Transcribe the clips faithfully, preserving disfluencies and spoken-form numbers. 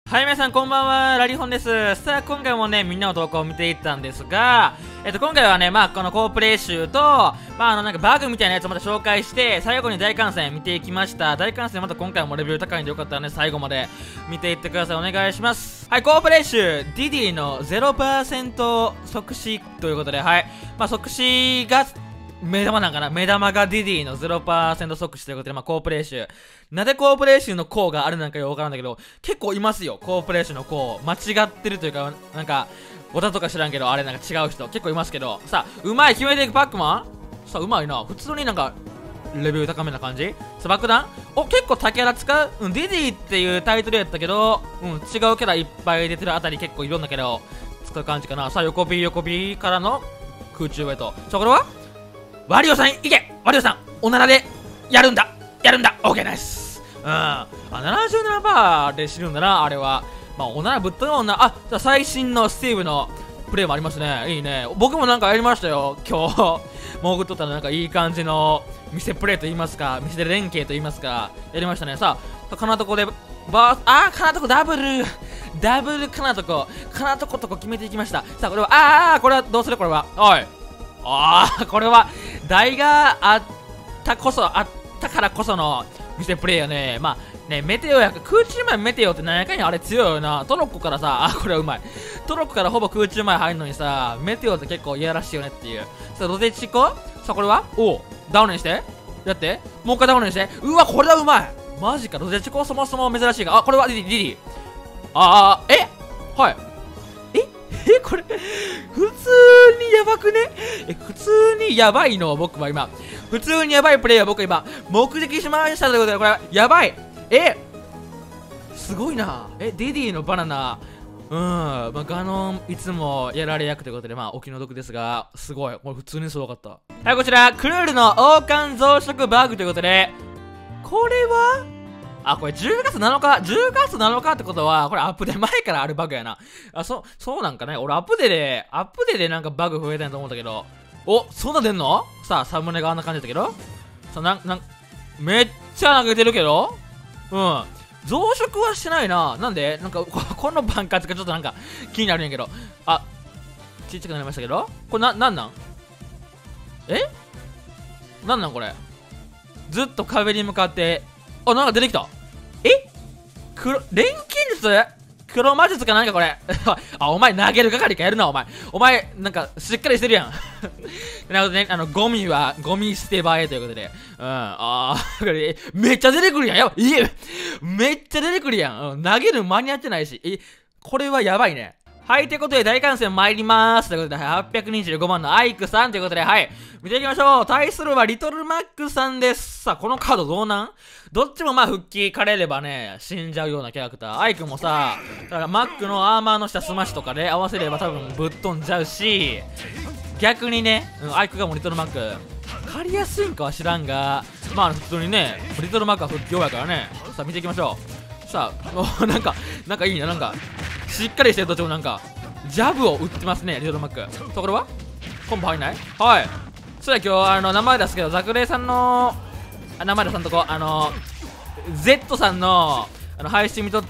はい、皆さんこんばんは、ラリホンです。さあ、今回もね、みんなの投稿を見ていったんですが、えっと、今回はね、まあ、このコープレイ集と、まあ、あの、なんかバグみたいなやつをまた紹介して、最後に大観戦見ていきました。大観戦また今回もレベル高いんでよかったらね、最後まで見ていってください。お願いします。はい、コープレイ集、ディディの ゼロパーセント 即死ということで、はい。まあ、即死が、目玉なんかな目玉がディディの ゼロパーセント 即死ということで、まあ、コープレイ集。なぜコープレイ集のコーがあるなんかよくわからんだけど、結構いますよ、コープレイ集のコー。間違ってるというか、なんか、オタとか知らんけど、あれなんか違う人、結構いますけど、さあ、うまい、決めていくパックマンさあ、うまいな。普通になんか、レベル高めな感じさあ、爆弾お、結構竹キ使ううん、ディディっていうタイトルやったけど、うん、違うキャラいっぱい出てるあたり結構いろんなキャラを使う感じかな。さあ、横 B 横 B からの空中へと。ちょ、これはワリオさんいけワリオさんおならでやるんだやるんだオッケーナイスうんあ、ななじゅうななパーセント で死ぬんだな、あれは。まあ、おならぶっ飛ぶもんな。あ、じゃあ最新のスティーブのプレイもありますね。いいね。僕もなんかやりましたよ、今日。潜っとったらなんかいい感じの店プレイと言いますか、店連携と言いますか、やりましたね。さあ、かなとこで、バース、あー、かなとこダブルダブルかなとこ、かなとことこ決めていきました。さあ、これは、あー、これはどうするこれは。おい。あー、これは、台があったこそ、あったからこその店プレイよね。まあね、メテオや、空中前メテオって何やかんやあれ強いよな。トロッコからさ、あ、これはうまい。トロッコからほぼ空中前入るのにさ、メテオって結構いやらしいよねっていう。さあ、ロゼチコさあ、これはおう、ダウンにして。やって。もう一回ダウンにして。うわ、これはうまい。マジか、ロゼチコそもそも珍しいが。あ、これはディディ、ディディ。あー、えはい。ええこれ、普通にやばくねえ、普通にやばいのを僕は今、普通にやばいプレイを僕は今、目撃しましたということで、これはやばいえすごいなえ、ディディのバナナ、うん、まあ、ガノンいつもやられ役ということで、まあ、お気の毒ですが、すごい。これ普通にすごかった。はい、こちら、クルールの王冠増殖バグということで、これはあ、これじゅうがつなのか、じゅうがつなのかってことは、これアップデ前からあるバグやな。あ、そ、そうなんかね。俺アップデで、アップデでなんかバグ増えたんやと思ったけど。お、そんな出んのさあ、サムネがあんな感じだったけど。さあ、なん、なん、めっちゃ投げてるけどうん。増殖はしてないな。なんでなんか、こ、このバンカーがちょっとなんか気になるんやけど。あ、ちっちゃくなりましたけど。これな、なんなんえなんなんこれ。ずっと壁に向かって、あ、なんか出てきた。え黒、錬金術黒魔術かなんかこれ。あ、お前投げる係かやるな、お前。お前、なんか、しっかりしてるやん。なるほどね、あの、ゴミは、ゴミ捨て場へということで。うん、あー、これ、めっちゃ出てくるやん。やばい、いえ、めっちゃ出てくるやん。うん、投げる間に合ってないし。え、これはやばいね。はい、ということで大観戦参りまーす。ということで、はい、はっぴゃくにじゅうごばんのアイクさんということで、はい、見ていきましょう。対するはリトルマックさんです。さあ、このカードどうなんどっちもまあ復帰かれればね、死んじゃうようなキャラクター。アイクもさ、だからマックのアーマーの下スマッシュとかで合わせれば多分ぶっ飛んじゃうし、逆にね、うん、アイクがもうリトルマック、借りやすいんかは知らんが、まあ普通にね、リトルマックは復帰用やからね。さあ、見ていきましょう。さあ、なんか、なんかいいね、なんか、しっかりしてる途中もなんか、ジャブを打ってますね、リトルマック。ところはコンボ入んないはい。それ今日、あの、名前出すけど、ザクレイさんの、あ名前出さんとこ、あの、Z さんの、あの、配信見とって、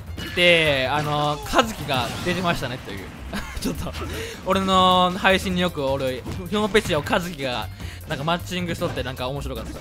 あの、カズキが出てましたね、という。ちょっと、俺の配信によくおる、ヒョンペチをカズキが、なんかマッチングしとって、なんか面白かった。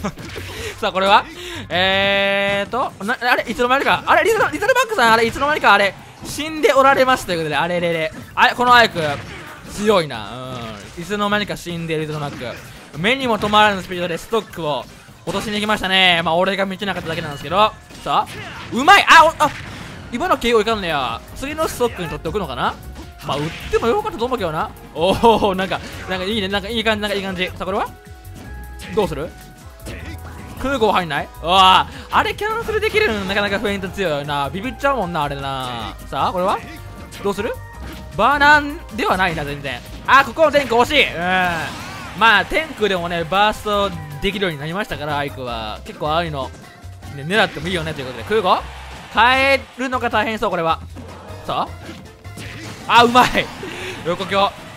さあ、これはえーと、な、あれいつの間にかあれリトル、リトルマックさんあれいつの間にかあれ死んでおられますということで、あれれれ。あれ、このアイク、強いな。うん。いつの間にか死んでいるリトルマック。目にも止まらぬスピードでストックを落としに行きましたね。まあ、俺が見てなかっただけなんですけど。さあ、うまいあ、あ、今の ケーオー いかんねや。次のストックに取っておくのかなまあ、売ってもよかったと思うけどな。おお、なんか、なんかいいね。なんかいい感じ、なんかいい感じ。さあ、これはどうする空港入んないああ、あれキャンセルできるのなかなかフェイント強いな。ビビっちゃうもんな、あれな。さあ、これはどうするバーナンではないな、全然。あ、ここのテンク惜しい。うん。まあ、テンクでもね、バーストできるようになりましたから、アイクは。結構ああいうの、ね、狙ってもいいよね、ということで。空港変えるのが大変そう、これは。さああ、うまい横強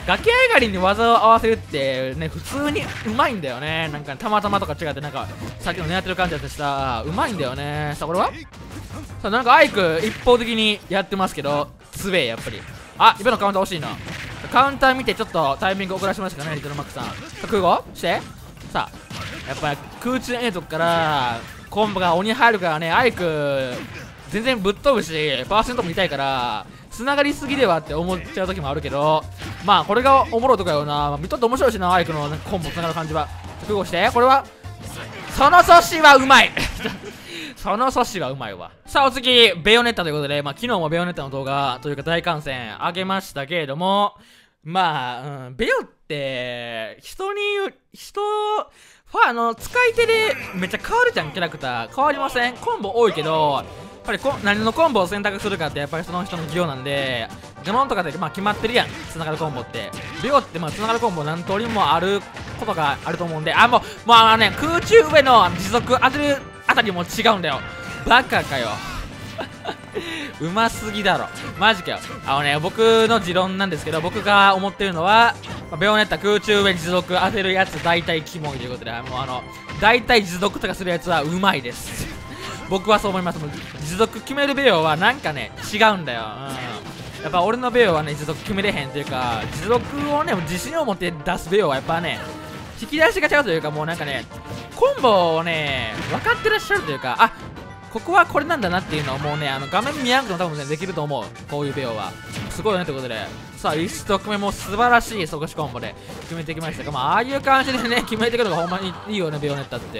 崖上がりに技を合わせるってね、普通にうまいんだよね。なんかたまたまとか違ってなんかさっきの狙ってる感じだとしたうまいんだよね。さあこれはさあなんかアイク一方的にやってますけど強えやっぱり。あ、今のカウンター惜しいな。カウンター見てちょっとタイミング遅らしましたかね、リトルマックさん。空語してさあやっぱ空中エイトからコンボが鬼入るからね、アイク全然ぶっ飛ぶしパーセントも痛いから繋がりすぎではって思っちゃう時もあるけど、まあこれがおもろいとかよな、まあ、見とって面白いしな、アイクのコンボ繋がる感じは。空語してこれはその阻止はうまいその阻止はうまいわ。さあお次ベヨネッタということで、まあ昨日もベヨネッタの動画というか大観戦あげましたけれども、まあ、うん、ベヨって人に人ファあの使い手でめっちゃ変わるじゃん。キャラクター変わりません？コンボ多いけどやっぱりこ何のコンボを選択するかってやっぱりその人の技量なんで、ガモンとかでまあ決まってるやん、繋がるコンボって。ベヨってまあ繋がるコンボ何通りもあることがあると思うんで、あもうもうあのね、空中上の持続当てるあたりも違うんだよ。バカかようますぎだろマジかよ。あのね、僕の持論なんですけど、僕が思ってるのは、まあ、ベヨネッタ空中上持続当てるやつ大体キモいということで、もうあの大体持続とかするやつはうまいです僕はそう思います。もう持続決めるベヨはなんかね違うんだよ、うん、やっぱ俺のベヨはね持続決めれへんっていうか、持続をね自信を持って出すベヨはやっぱね引き出しが違うというか、もうなんかねコンボをね分かってらっしゃるというか、あここはこれなんだなっていうのをもうね、あの画面見なくても多分ねできると思う。こういうベヨはすごいよねということで、さあいち得目も素晴らしい即死コンボで決めてきましたが、まあああいう感じでね決めてくるのがほんまにいいよねベヨネッタって。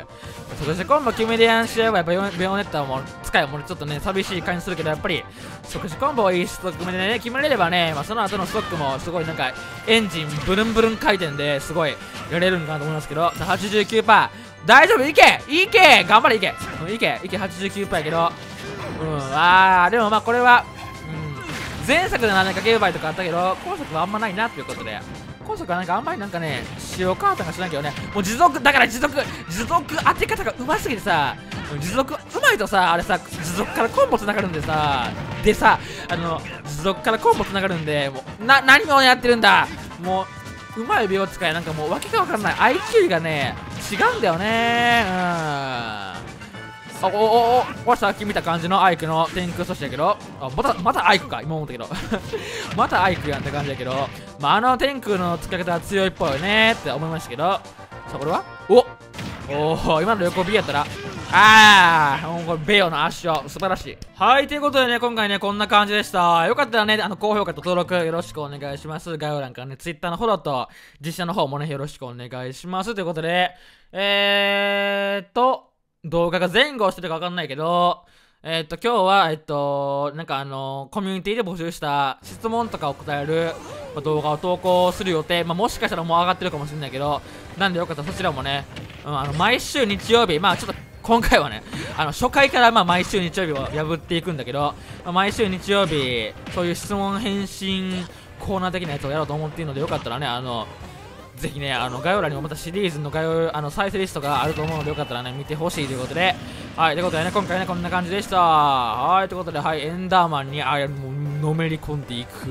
即死コンボ決めれやん試合はやっぱベヨネッタはもう使いもちょっとね寂しい感じするけど、やっぱり即死コンボをいいストック目でね決めれればね、まあ、その後のストックもすごいなんかエンジンブルンブルン回転ですごいやれるんかなと思いますけど、 はちじゅうきゅうパーセント 大丈夫、いけいけ頑張れ、いけいけいけ はちじゅうきゅうパーセント やけど、うんあーでもまあこれは、うん、前作で何かゲーバイとかあったけど今作はあんまないなっていうことで、今作はなんかあんまりなんかね使用変わったか知らんけどね、もう持続だから持続持続当て方がうますぎてさ、持続うまいとさあれさ持続からコンボつながるんでさでさあの持続からコンボつながるんで、もうな何をやってるんだ、もううまい秒使いなんかもう訳が分かんない アイキュー がね違うんだよね。うんあおおおおさっき見た感じのアイクの天空阻止やけど、あまたまたアイクか今思ったけどまたアイクやんって感じやけど、まあ、あの天空の使い方は強いっぽいよねって思いましたけど、さあこれはおお今の横 B やったらああもうこれベヨの圧勝素晴らしい。はいということでね今回ねこんな感じでした。よかったらねあの高評価と登録よろしくお願いします。概要欄からね Twitter のフォローと実写の方もねよろしくお願いしますということで、えーっと動画が前後してるか分かんないけど、えー、っと今日はえっとなんかあのコミュニティで募集した質問とかを答える動画を投稿する予定、まあ、もしかしたらもう上がってるかもしれないけど、なんでよかったらそちらもね、うん、あの毎週日曜日、まあちょっと今回はねあの初回からまあ毎週日曜日を破っていくんだけど、まあ、毎週日曜日そういう質問返信コーナー的なやつをやろうと思っているので、よかったらねあのぜひね、あの概要欄にもまたシリーズの概要あの再生リストがあると思うので、よかったらね見てほしいということで、はいということでね今回ねこんな感じでした。はいということで、はいエンダーマンにあもうのめり込んでいく。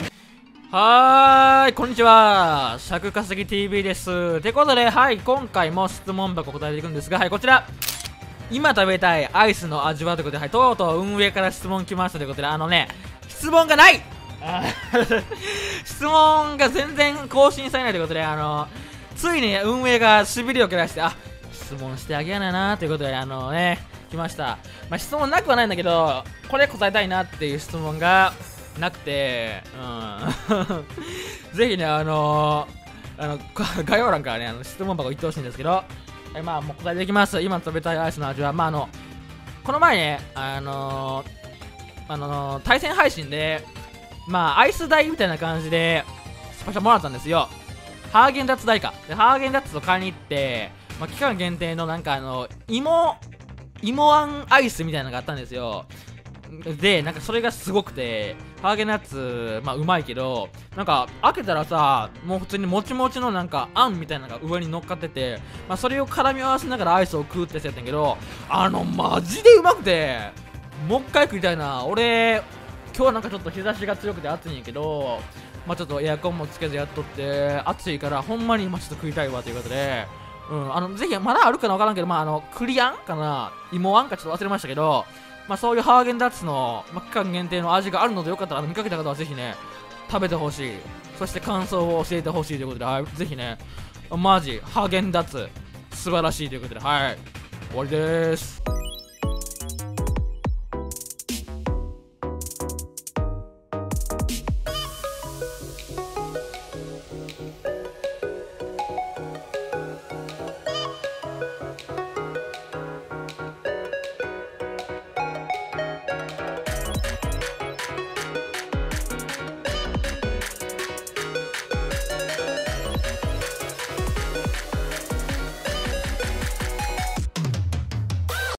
はーいこんにちは、尺稼ぎ ティーブイ です。ということで、はい今回も質問箱答えていくんですが、はいこちら今食べたいアイスの味はということで、はいとうとう運営から質問来ましたということで、あのね質問がない質問が全然更新されないということで、あのついに運営がしびれを切らして、あ質問してあげやないなということで、あのね来ました。まあ、質問なくはないんだけど、これ答えたいなっていう質問がなくて、うんぜひねあのあの概要欄からねあの質問箱行ってほしいんですけど、えまあもう答えていきます。今食べたいアイスの味は、まああのこの前ねあのあの対戦配信でまあアイス代みたいな感じでスパチャもらったんですよ。ハーゲンダッツ代かで、ハーゲンダッツを買いに行って、まあ、期間限定のなんかあの芋芋あんアイスみたいなのがあったんですよ。でなんかそれがすごくて、ハーゲンダッツまあうまいけど、なんか開けたらさもう普通にもちもちのなんかあんみたいなのが上に乗っかってて、まあ、それを絡み合わせながらアイスを食うってやつやったんやけど、あのマジでうまくてもう一回食いたいな。俺今日はなんかちょっと日差しが強くて暑いんやけど、 まあちょっとエアコンもつけずやっとって暑いからほんまに今ちょっと食いたいわということで、うん、あのぜひまだあるかな分からんけど、まああの栗あんかな芋あんかちょっと忘れましたけど、まあそういうハーゲンダッツの、まあ、期間限定の味があるのでよかったら見かけた方はぜひね食べてほしい、そして感想を教えてほしいということで、はい、ぜひねマジハーゲンダッツ素晴らしいということで、はい終わりでーす。